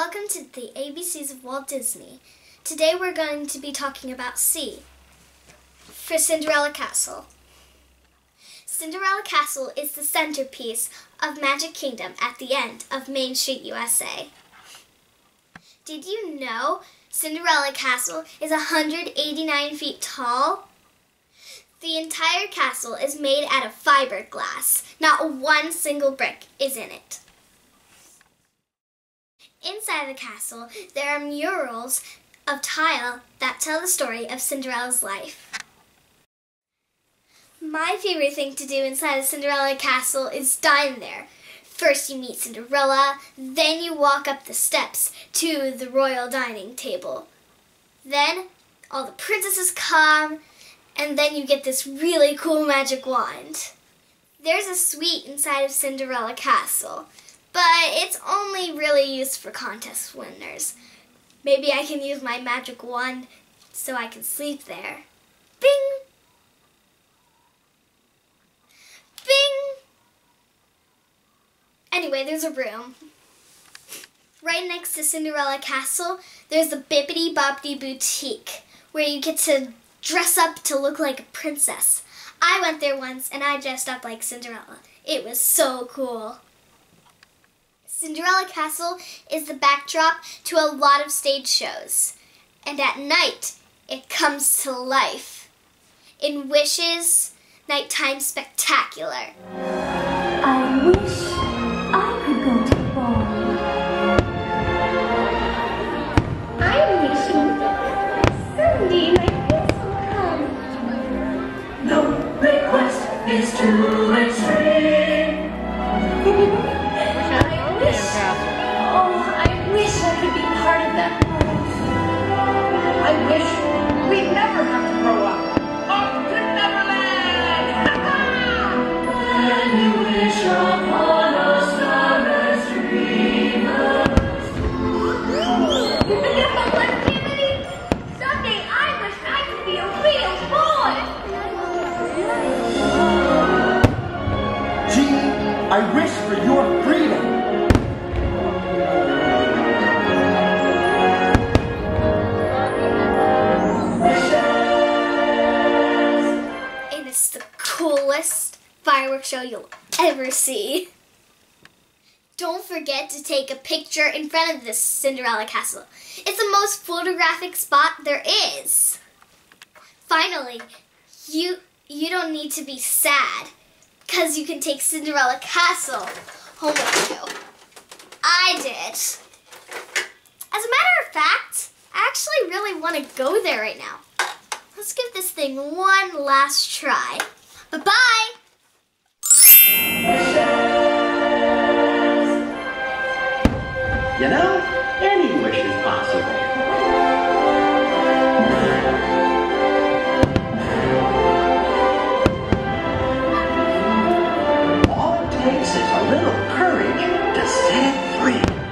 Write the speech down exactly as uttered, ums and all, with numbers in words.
Welcome to the A B Cs of Walt Disney. Today we're going to be talking about C for Cinderella Castle. Cinderella Castle is the centerpiece of Magic Kingdom at the end of Main Street, U S A. Did you know Cinderella Castle is one hundred eighty-nine feet tall? The entire castle is made out of fiberglass. Not one single brick is in it. Inside the castle, there are murals of tile that tell the story of Cinderella's life. My favorite thing to do inside the Cinderella castle is dine there. First you meet Cinderella, then you walk up the steps to the royal dining table. Then all the princesses come, and then you get this really cool magic wand. There's a suite inside of Cinderella Castle, but it's only really used for contest winners. Maybe I can use my magic wand so I can sleep there. Bing! Bing! Anyway, there's a room. Right next to Cinderella Castle, there's the Bibbidi Bobbidi Boutique, where you get to dress up to look like a princess. I went there once and I dressed up like Cinderella. It was so cool. Cinderella Castle is the backdrop to a lot of stage shows, and at night it comes to life in Wish's Nighttime Spectacular. I wish I could go to the ball. I'm wishing someday my prince will come. No request is too extreme. Oh, I wish I could be part of that world. I wish we'd never have to grow up. Off to Neverland! Can you wish upon a star as dreamers? Someday I wish I could be a real boy. Gee, I wish for your freedom. It's the coolest fireworks show you'll ever see. Don't forget to take a picture in front of this Cinderella Castle. It's the most photographic spot there is. Finally, you you don't need to be sad, because you can take Cinderella Castle home with you. I did. As a matter of fact, I actually really want to go there right now. Let's give this thing one last try. Bye-bye! You know, any wish is possible. All it takes is a little courage to set free.